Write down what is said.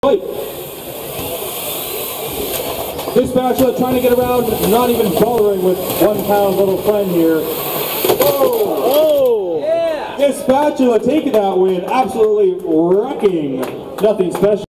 Fight. Dispatchula trying to get around, not even bothering with 1 pound little friend here. Oh! Yeah! Dispatchula taking that win, absolutely wrecking. Nothing special.